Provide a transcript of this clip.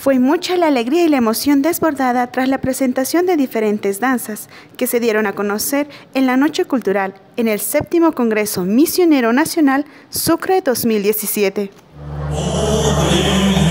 Fue mucha la alegría y la emoción desbordada tras la presentación de diferentes danzas que se dieron a conocer en la Noche Cultural en el 7º Congreso Misionero Nacional Sucre 2017.